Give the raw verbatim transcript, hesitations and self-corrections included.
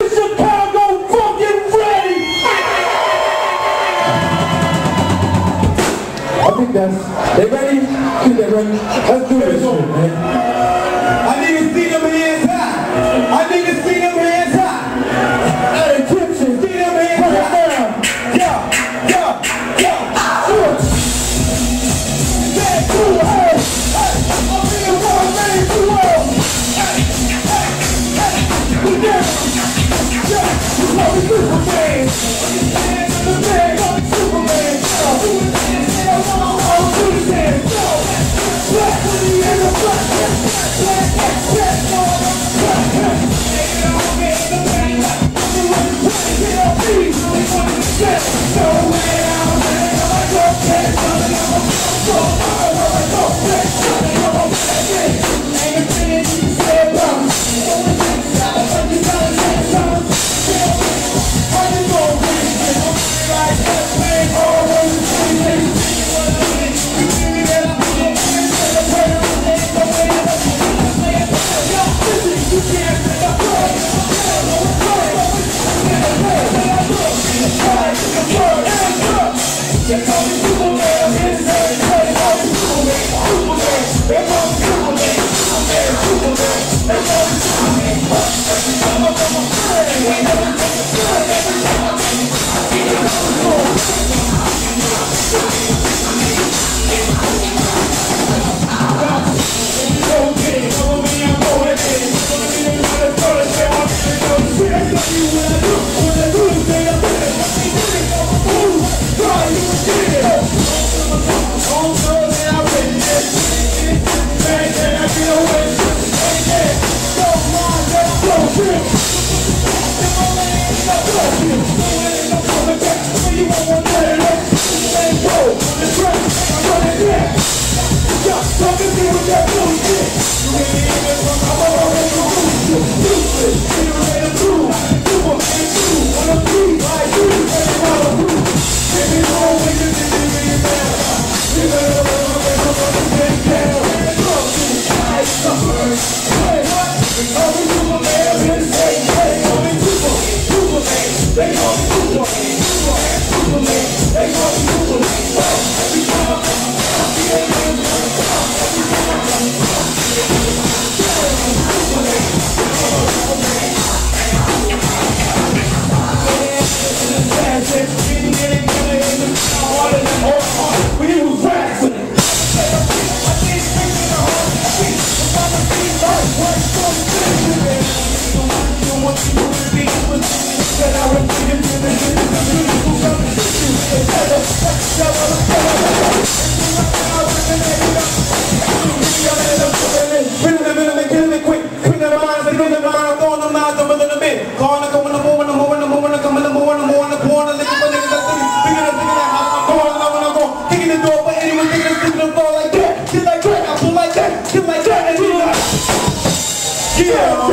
Chicago fucking ready! I think that's, they ready? I think they're ready. Let's do this shit, man. I need to see them hands high. I need to see them hands high. Hey, Egyptian, see them hands high. Down. Yeah, yeah, yeah. Sure. Say cool, hey, hey. I'm in the one ready to roll. Hey, hey, hey. We down. Yeah, you call me Superman. Hands in the bag, call me Superman. Yeah, I'm all through the dance. Black money in the black, black, black, black, black, black, black. Ain't no way in the bank. I'm wanna get on me. They want to get no way out. I'm like, okay, something I'm a so hard. I'm like, okay, something I'm a bad. Ain't a thing you can say about me. Only thing is that I'm like, you gotta say something. How you gon' be? I'm like, that man, all over the city. You give me that, I'm gonna you can't say I'm right. They call me Superman, it's very crazy. They call me Superman, Superman. They call me Superman, Superman, Superman. They call me Superman. Every time I come on play, we never take a play. Every time I come on play, we never take a play. Yeah!